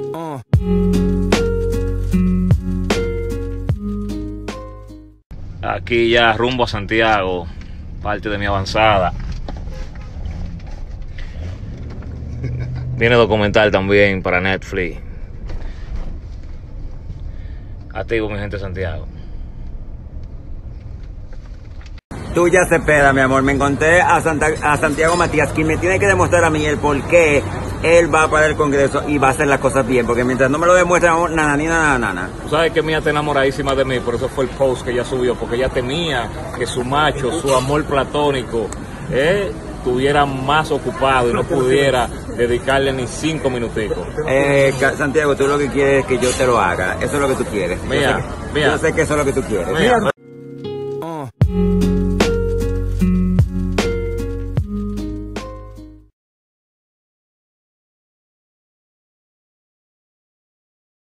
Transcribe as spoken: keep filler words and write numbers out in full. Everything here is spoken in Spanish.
Uh. Aquí ya rumbo a Santiago, parte de mi avanzada. Viene documental también para Netflix. Activo, mi gente de Santiago. Tuya Cepeda, mi amor. Me encontré a, Santa, a Santiago Matías, quien me tiene que demostrar a mí el por qué él va para el Congreso y va a hacer las cosas bien, porque mientras no me lo demuestra, nana, ni nada, nana. Tú sabes que Mía está enamoradísima de mí, por eso fue el post que ella subió, porque ella temía que su macho, su amor platónico, eh, estuviera más ocupado y no pudiera dedicarle ni cinco minuticos. Eh, Santiago, tú lo que quieres es que yo te lo haga. Eso es lo que tú quieres. Mía, yo sé que, Mía. Yo sé que eso es lo que tú quieres. Mía,